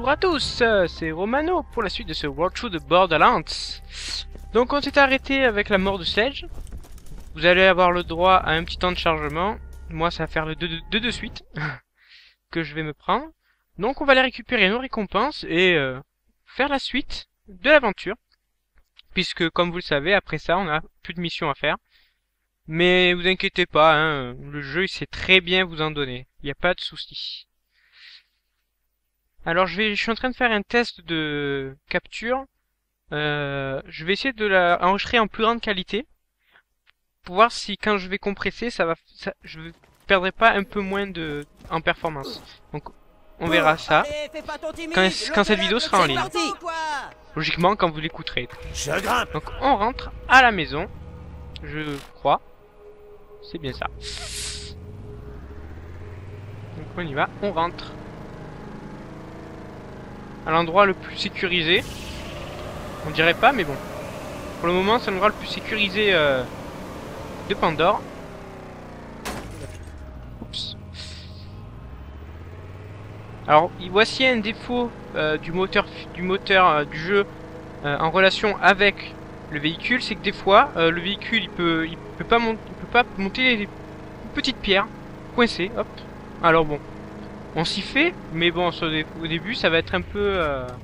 Bonjour à tous, c'est Romano pour la suite de ce walkthrough de Borderlands. Donc on s'est arrêté avec la mort de Sledge. Vous allez avoir le droit à un petit temps de chargement. Moi ça va faire le 2 de suite que je vais me prendre. Donc on va aller récupérer nos récompenses et faire la suite de l'aventure. Puisque comme vous le savez, après ça on a plus de missions à faire. Mais vous inquiétez pas, hein, le jeu il sait très bien vous en donner. Il n'y a pas de souci. Alors je suis en train de faire un test de capture. Je vais essayer de la enregistrer en plus grande qualité pour voir si quand je vais compresser, je ne perdrai pas un peu moins en performance. Donc on verra ça quand cette vidéo sera en ligne. Logiquement quand vous l'écouterez. Donc on rentre à la maison, je crois. C'est bien ça. Donc on y va, on rentre. À l'endroit le plus sécurisé. On dirait pas, mais bon. Pour le moment, c'est l'endroit le plus sécurisé de Pandore. Oups. Alors, voici un défaut du moteur du jeu en relation avec le véhicule, c'est que des fois, le véhicule il peut pas monter les petites pierres coincées. Hop. Alors bon. On s'y fait, mais bon, au début, ça va être un peu,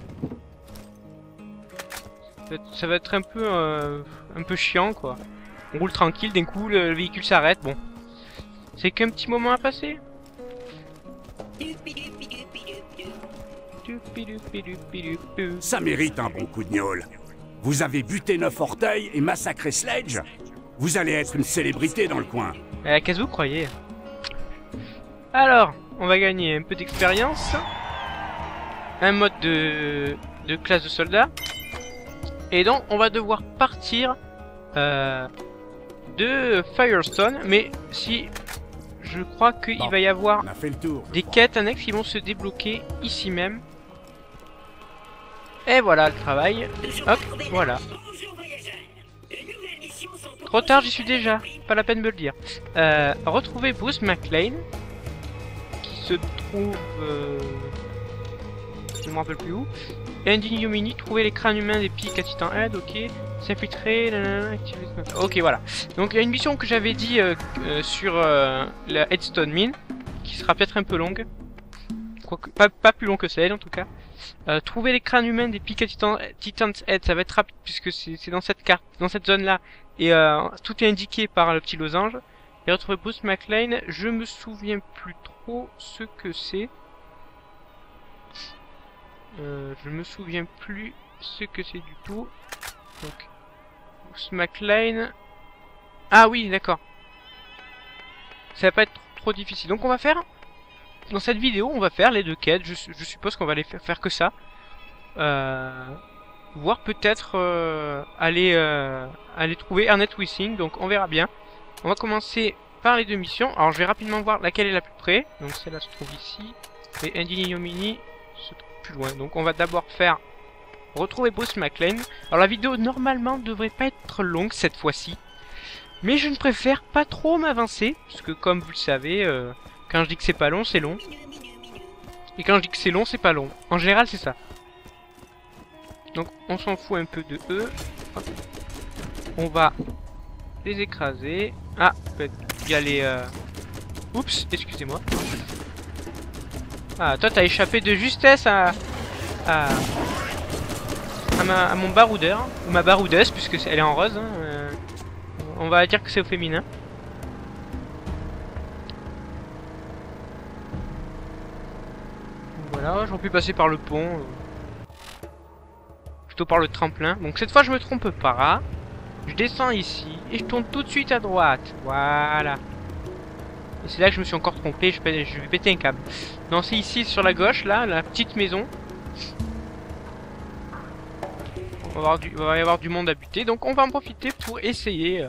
ça va être un peu chiant, quoi. On roule tranquille, d'un coup, le véhicule s'arrête. Bon, c'est qu'un petit moment à passer. Ça mérite un bon coup de gnôle. Vous avez buté 9 orteils et massacré Sledge. Vous allez être une célébrité dans le coin. Qu'est-ce que vous croyez? Alors, on va gagner un peu d'expérience, un mode de classe de soldat, et donc on va devoir partir de Firestone, mais si je crois qu'il va y avoir des quêtes annexes qui vont se débloquer ici même. Et voilà le travail. Hop, voilà. Trop tard, j'y suis déjà. Pas la peine de me le dire. Retrouver Bruce McLean. Se trouve je ne me rappelle plus où. Ending Yomini, trouver les crânes humains des pics à Titan Head, ok. S'infiltrer, ok, voilà. Donc il y a une mission que j'avais dit sur la Headstone Mine, qui sera peut-être un peu longue. Quoique, pas plus long que celle en tout cas. Trouver les crânes humains des pics à Titan's Head, ça va être rapide puisque c'est dans cette carte, dans cette zone là, et tout est indiqué par le petit losange. Et retrouver Bruce McLean, je me souviens plus trop ce que c'est. Je me souviens plus ce que c'est du tout. Donc, Bruce McLean. Ah oui, d'accord. Ça va pas être trop difficile. Donc on va faire, dans cette vidéo, on va faire les deux quêtes. Je suppose qu'on va les faire que ça. Voire peut-être aller trouver Ernest Wissing. Donc on verra bien. On va commencer par les deux missions. Alors je vais rapidement voir laquelle est la plus près. Donc celle-là se trouve ici. Et Ending Yomini se trouve plus loin. Donc on va d'abord faire retrouver Bruce McLean. Alors la vidéo normalement devrait pas être longue cette fois-ci. Mais je ne préfère pas trop m'avancer. Parce que comme vous le savez, quand je dis que c'est pas long, c'est long. Et quand je dis que c'est long, c'est pas long. En général c'est ça. Donc on s'en fout un peu de eux. Hop. On va les écraser. Ah, il y a les... Oups, excusez-moi. Ah, toi t'as échappé de justesse à mon baroudeur. Ou ma baroudeuse, puisque elle est en rose. Hein. On va dire que c'est au féminin. Voilà, j'aurais pu passer par le pont. Plutôt par le tremplin. Donc cette fois je me trompe pas. Je descends ici et je tourne tout de suite à droite. Voilà. Et c'est là que je me suis encore trompé. Je vais péter un câble. Non, c'est ici sur la gauche, là, la petite maison. Il va y avoir du monde à buter. Donc on va en profiter pour essayer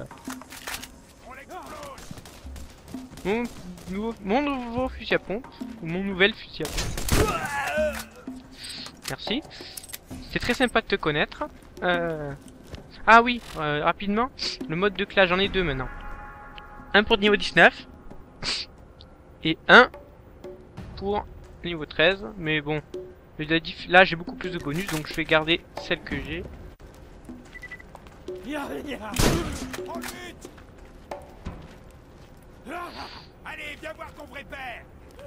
mon nouveau fusil à pompe. Ou mon nouvel fusil à pompe. Merci. C'est très sympa de te connaître. Ah oui, rapidement, le mode de classe, j'en ai deux maintenant. Un pour niveau 19 et un pour niveau 13. Mais bon, Là j'ai beaucoup plus de bonus, donc je vais garder celle que j'ai. Allez, viens voir ton vrai père.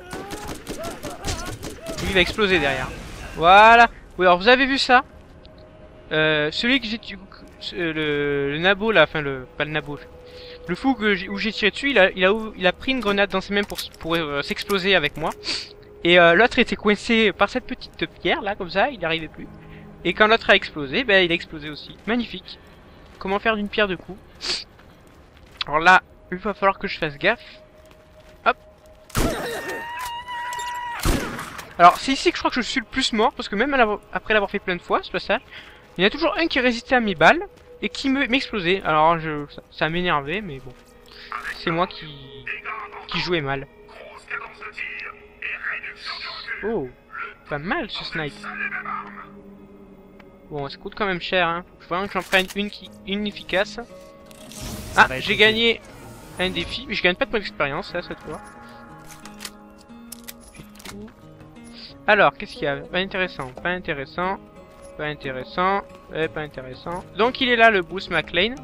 Lui il va exploser derrière. Voilà. Oui, alors vous avez vu ça? Celui que j'ai tué, le nabo là, enfin pas le nabo, le fou où j'ai tiré dessus, il a pris une grenade dans ses mains pour s'exploser avec moi. Et l'autre était coincé par cette petite pierre là, comme ça, il n'y arrivait plus. Et quand l'autre a explosé, ben il a explosé aussi. Magnifique. Comment faire d'une pierre deux coups? Alors là, il va falloir que je fasse gaffe. Hop. Alors c'est ici que je crois que je suis le plus mort, parce que même après l'avoir fait plein de fois, ce passage, il y en a toujours un qui résistait à mes balles et qui m'explosait. Alors ça m'énervait, mais bon, c'est moi qui jouais mal. Oh, pas mal ce snipe. Bon, ça coûte quand même cher, hein. Faut vraiment que j'en prenne une efficace. Ah, j'ai gagné un défi, mais je gagne pas de points d'expérience, là, cette fois. Alors, qu'est-ce qu'il y a? Pas intéressant, pas intéressant, pas intéressant, pas intéressant. Donc il est là, le Bruce McLean.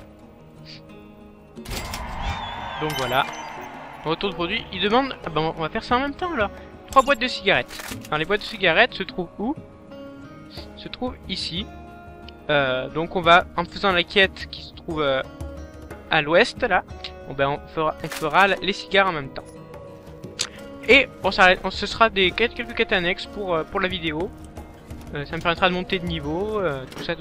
Donc voilà. Retour de produit. Il demande... Ah ben, on va faire ça en même temps, alors. 3 boîtes de cigarettes. Alors, les boîtes de cigarettes se trouvent où? Se trouvent ici. Donc on va, en faisant la quête qui se trouve à l'ouest, là, bon, ben, on fera les cigares en même temps. Et ce sera quelques quêtes annexes pour la vidéo. Ça me permettra de monter de niveau, tout ça.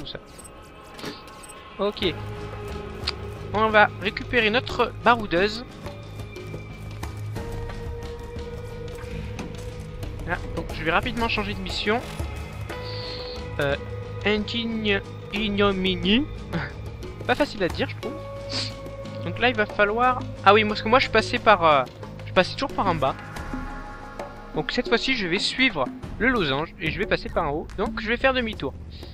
Ok. On va récupérer notre baroudeuse. Là, donc je vais rapidement changer de mission. Ignomini. Pas facile à dire, je trouve. Donc là, il va falloir... Ah oui, parce que moi, je passais toujours par en bas. Donc cette fois-ci, je vais suivre le losange et je vais passer par en haut. Donc je vais faire demi-tour.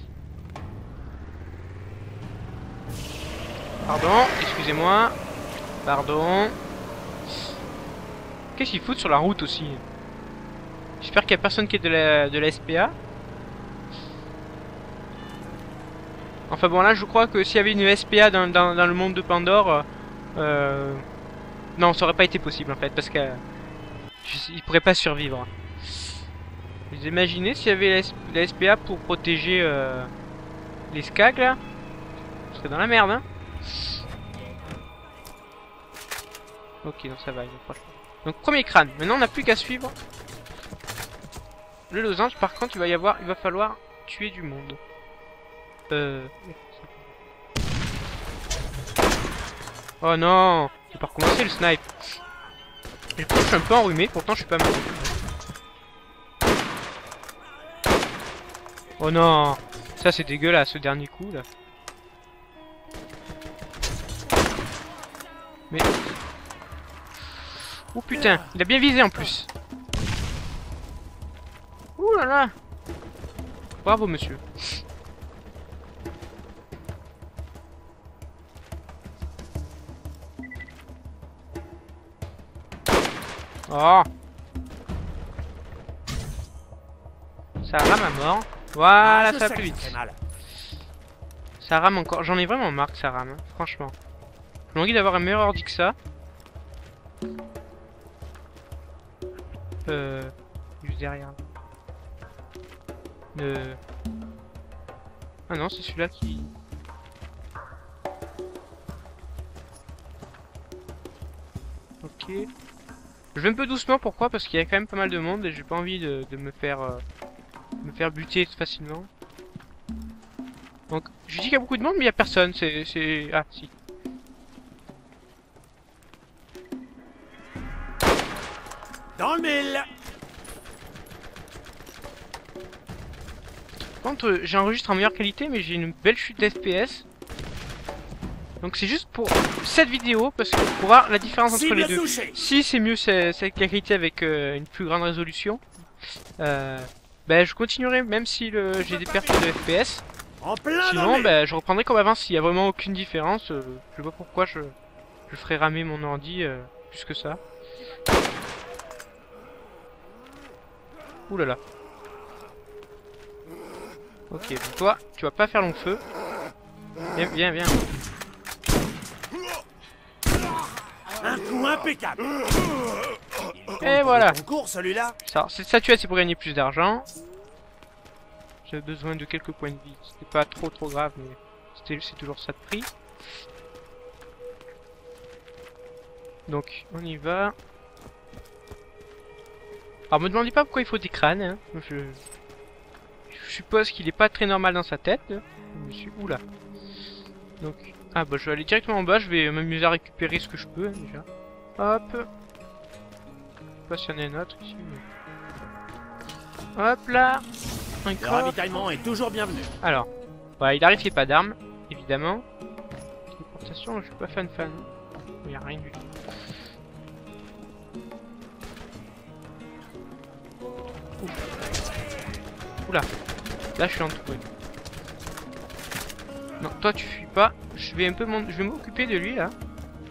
Pardon, excusez-moi. Pardon. Qu'est-ce qu'ils foutent sur la route aussi? J'espère qu'il n'y a personne qui est de la SPA. Enfin bon, là je crois que s'il y avait une SPA dans le monde de Pandore, non, ça aurait pas été possible en fait, parce que il pourrait pas survivre. Vous imaginez s'il y avait la SPA pour protéger les skags là? On serait dans la merde, hein. Ok, donc ça va, donc premier crâne. Maintenant on n'a plus qu'à suivre le losange. Par contre il va falloir tuer du monde. Oh non, j'ai pas recommencé le snipe. Je suis un peu enrhumé, pourtant je suis pas mort. Oh non, ça c'est dégueulasse ce dernier coup là. Mais... Oh putain, il a bien visé en plus. Ouh là là. Bravo monsieur. Oh. Ça rame à mort. Voilà, ça va plus vite. Ça rame encore. J'en ai vraiment marre que ça rame, hein, franchement. J'ai envie d'avoir un meilleur ordi que ça. Juste derrière. Ah non, c'est celui-là qui... Ok. Je vais un peu doucement, pourquoi? Parce qu'il y a quand même pas mal de monde et j'ai pas envie de me faire buter facilement. Donc, je dis qu'il y a beaucoup de monde, mais il y a personne. Ah, si. Dans le mille. Par contre, j'enregistre en meilleure qualité, mais j'ai une belle chute d'FPS. Donc c'est juste pour cette vidéo, parce que pour voir la différence entre les deux. Si c'est mieux cette qualité avec une plus grande résolution, ben je continuerai même si j'ai des pertes de FPS. Sinon ben je reprendrai comme avant s'il y a vraiment aucune différence. Je sais pas pourquoi je ferai ramer mon ordi plus que ça. Ouh là là. Ok, donc toi, tu vas pas faire long feu. Viens, viens, viens. Un coup impeccable. Et voilà. Concours celui-là. Cette statuette, c'est pour gagner plus d'argent. J'avais besoin de quelques points de vie. C'était pas trop grave, mais c'est toujours ça de prix. Donc, on y va. Alors, me demandez pas pourquoi il faut des crânes. Hein. Je suppose qu'il est pas très normal dans sa tête. Je me suis... Oula. Donc, ah bah je vais aller directement en bas. Je vais m'amuser à récupérer ce que je peux, hein, déjà. Hop. Je sais pas s'il y en a un autre ici. Mais... Hop là. Le ravitaillement est toujours bienvenu. Alors, voilà, il arrive qu'il n'y ait pas d'armes, évidemment. Téléportation, je suis pas fan. Il n'y a rien du tout. Oula, là je suis entouré. Non, toi tu fuis pas. Je vais m'occuper de lui là.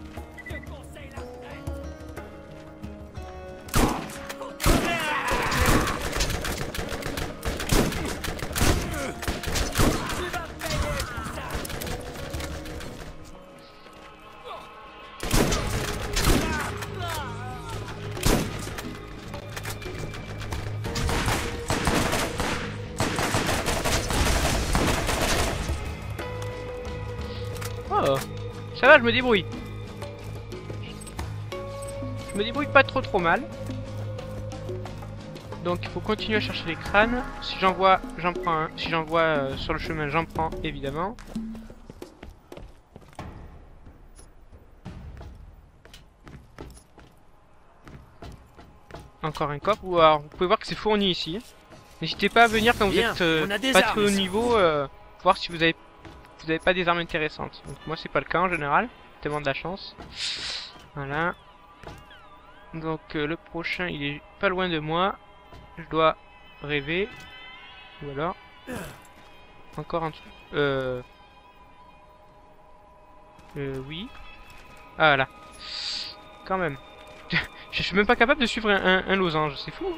Oh, ça va, je me débrouille. Je me débrouille pas trop mal. Donc il faut continuer à chercher les crânes. Si j'en vois, j'en prends un. Si j'en vois sur le chemin, j'en prends évidemment. Encore un coffre. Ou alors vous pouvez voir que c'est fourni ici. N'hésitez pas à venir quand vous êtes pas très haut niveau, voir si vous avez pas des armes intéressantes. Donc moi c'est pas le cas en général, tellement de la chance. Voilà. Donc le prochain il est pas loin de moi. Je dois rêver. Ou alors encore un truc. Oui. Ah là. Quand même. Je suis même pas capable de suivre un losange, c'est fou.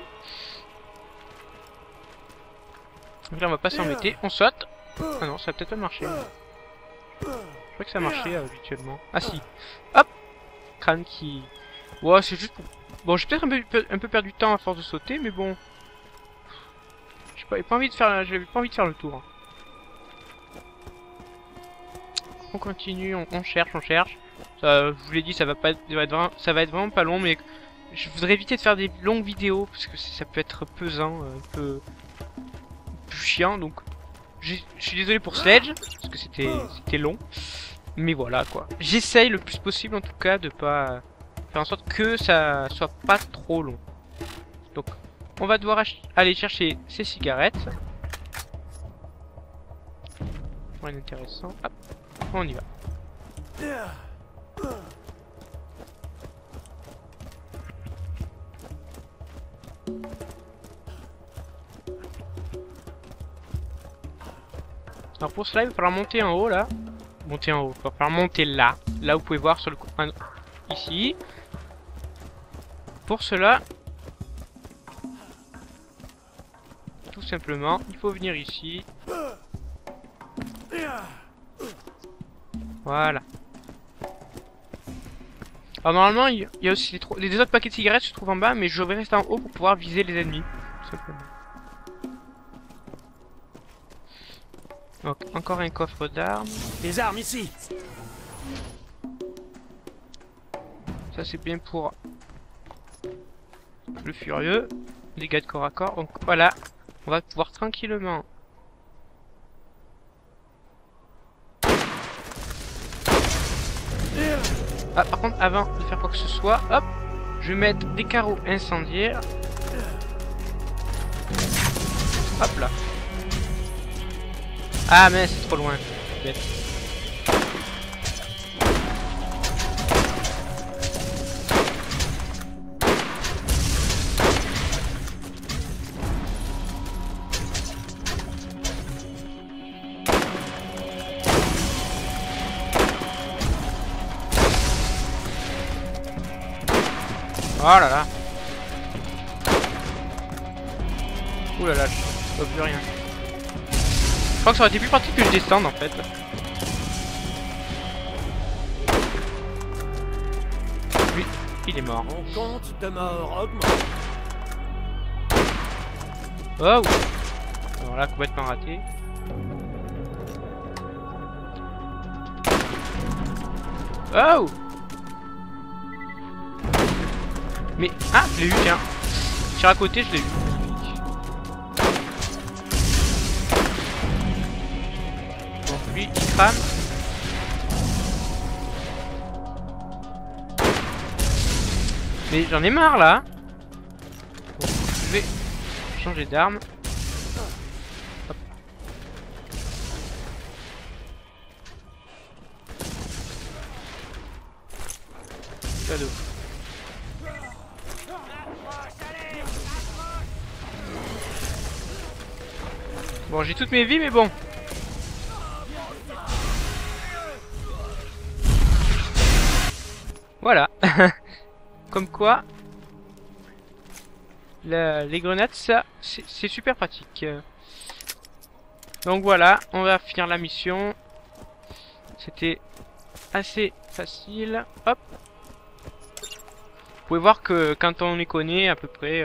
Donc là on va pas s'embêter, on saute. Ah non, ça a peut-être pas marché. Je crois que ça marchait habituellement. Ah si. Hop. Crâne qui... Ouais, c'est juste pour... Bon, j'ai peut-être un peu perdu de temps à force de sauter, mais bon... J'avais pas envie de faire le tour. On continue, on cherche. Ça, je vous l'ai dit, ça va être vraiment pas long, mais je voudrais éviter de faire des longues vidéos parce que ça peut être pesant, un peu chiant. Donc, je suis désolé pour Sledge parce que c'était long, mais voilà quoi. J'essaye le plus possible en tout cas de pas faire en sorte que ça soit pas trop long. Donc, on va devoir aller chercher ces cigarettes. Rien d'intéressant. Hop, on y va. Alors pour cela, il va falloir monter en haut là. Monter en haut, il va falloir monter là. Là, vous pouvez voir sur le coin ici. Pour cela, tout simplement, il faut venir ici. Voilà. Alors normalement, il y a aussi les autres paquets de cigarettes se trouvent en bas, mais je vais rester en haut pour pouvoir viser les ennemis. Tout simplement. Donc, encore un coffre d'armes. Les armes ici. Ça c'est bien pour le furieux. Dégâts de corps à corps. Donc voilà, on va pouvoir tranquillement. Ah, par contre, avant de faire quoi que ce soit, hop, je vais mettre des carreaux incendiaires. Hop là. Ah mais c'est trop loin. Bête. Oh là là. Ouh là là, je vois plus rien. crois que ça aurait été plus pratique que je descende en fait. Lui, il est mort. Mon compte de mort augmente. Oh! Alors là, complètement raté. Oh! Mais... Ah, je l'ai eu, tiens. Tire à côté, je l'ai eu. Bon, lui, il crame. Mais j'en ai marre, là. Bon, je vais changer d'arme. Hop. Cadeau. Bon, j'ai toutes mes vies, mais bon. Voilà. Comme quoi, les grenades, ça, c'est super pratique. Donc voilà, on va finir la mission. C'était assez facile. Hop. Vous pouvez voir que quand on les connaît à peu près,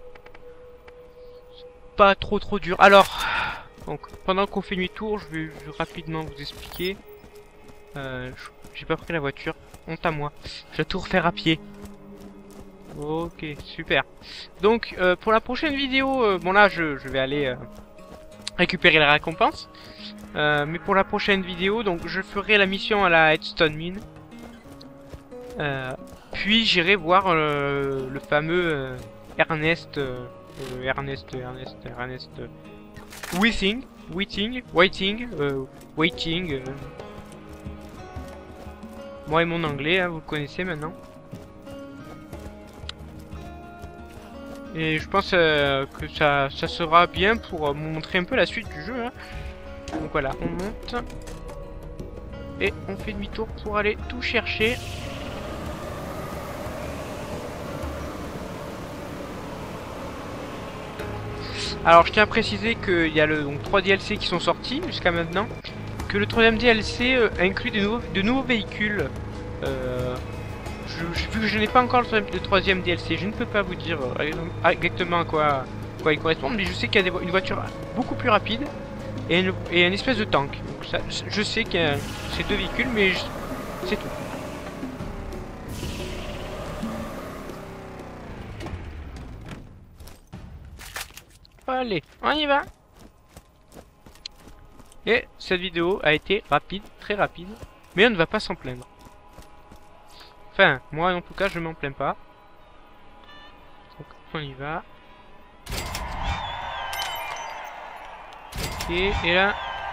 pas trop dur. Alors, donc pendant qu'on fait demi-tour, je vais rapidement vous expliquer. J'ai pas pris la voiture, honte à moi. Je vais tout refaire à pied. Ok, super. Donc pour la prochaine vidéo, bon là je vais aller récupérer la récompense. Mais pour la prochaine vidéo, donc je ferai la mission à la Headstone Mine. Puis j'irai voir le fameux Ernest Waiting. Moi et mon anglais, hein, vous le connaissez maintenant. Et je pense que ça sera bien pour vous montrer un peu la suite du jeu. Hein. Donc voilà, on monte. Et on fait demi-tour pour aller tout chercher. Alors je tiens à préciser qu'il y a donc 3 DLC qui sont sortis jusqu'à maintenant. Que le 3ème DLC inclut de nouveaux véhicules. Vu que je n'ai pas encore le 3ème DLC, je ne peux pas vous dire exactement à quoi il correspond. Mais je sais qu'il y a une voiture beaucoup plus rapide et une espèce de tank. Donc ça, je sais qu'il y a ces 2 véhicules, mais c'est tout. Allez, on y va. Et cette vidéo a été rapide, très rapide, mais on ne va pas s'en plaindre. Enfin, moi en tout cas, je m'en plains pas. Donc, on y va. Ok, et là...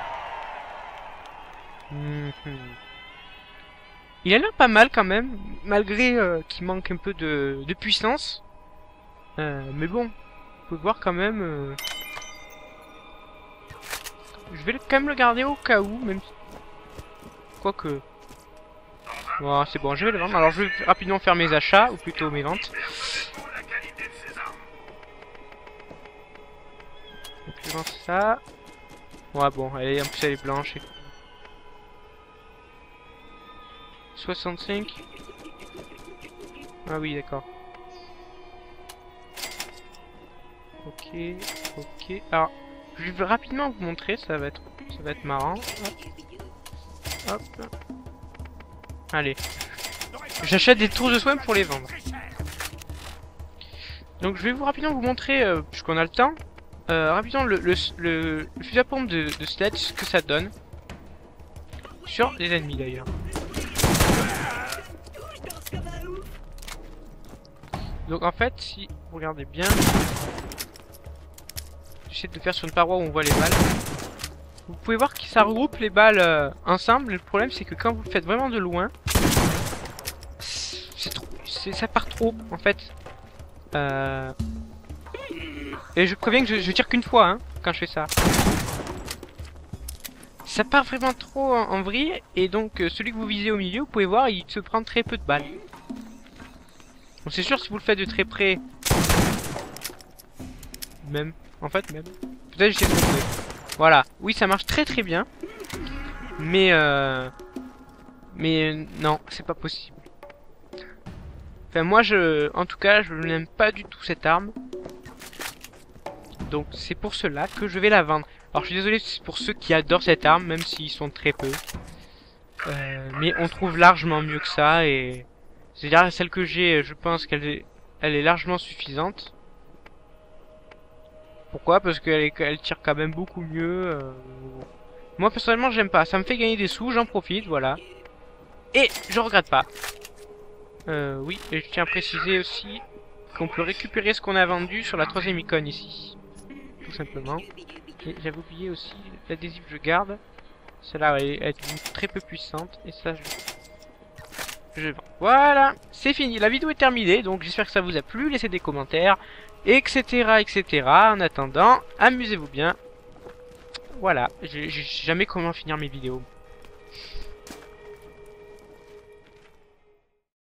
Il a l'air pas mal quand même, malgré qu'il manque un peu de puissance. Mais bon, on peut voir quand même... Je vais quand même le garder au cas où, même si... Quoique... Voilà, c'est bon, je vais le vendre. Alors je vais rapidement faire mes achats, ou plutôt mes ventes. Donc je vends ça. Ouais bon, allez, en plus elle est blanche. 65. Ah oui, d'accord. Ok. Alors, je vais rapidement vous montrer, ça va être marrant. Hop. Allez. J'achète des tours de soins pour les vendre. Donc je vais rapidement vous montrer, puisqu'on a le temps, rapidement le fusil à pompe de Sledge, ce que ça donne. Sur les ennemis d'ailleurs. Donc en fait, si vous regardez bien, j'essaie de faire sur une paroi où on voit les balles. Vous pouvez voir que ça regroupe les balles ensemble. Le problème c'est que quand vous le faites vraiment de loin, ça part trop en fait. Et je préviens que je tire qu'une fois hein, quand je fais ça. Ça part vraiment trop en vrille. Et donc celui que vous visez au milieu, vous pouvez voir, il se prend très peu de balles. Bon, c'est sûr si vous le faites de très près. Même. En fait même. Peut-être j'essaie de trouver. Voilà. Oui, ça marche très très bien. Mais non, c'est pas possible. Enfin, moi, en tout cas, je n'aime pas du tout cette arme. Donc, c'est pour cela que je vais la vendre. Alors, je suis désolé pour ceux qui adorent cette arme, même s'ils sont très peu. Mais on trouve largement mieux que ça. Et c'est-à-dire, celle que j'ai, je pense qu'elle est largement suffisante. Pourquoi? Parce qu'elle tire quand même beaucoup mieux. Moi, personnellement, j'aime pas. Ça me fait gagner des sous, j'en profite, voilà. Et je regrette pas. Oui, et je tiens à préciser aussi qu'on peut récupérer ce qu'on a vendu sur la 3ème icône ici. Tout simplement. Et j'avais oublié aussi l'adhésif je garde. Celle-là est très peu puissante. Et ça, je vends. Voilà, c'est fini. La vidéo est terminée. Donc j'espère que ça vous a plu. Laissez des commentaires, etc. etc. En attendant, amusez-vous bien. Voilà, j'ai jamais comment finir mes vidéos.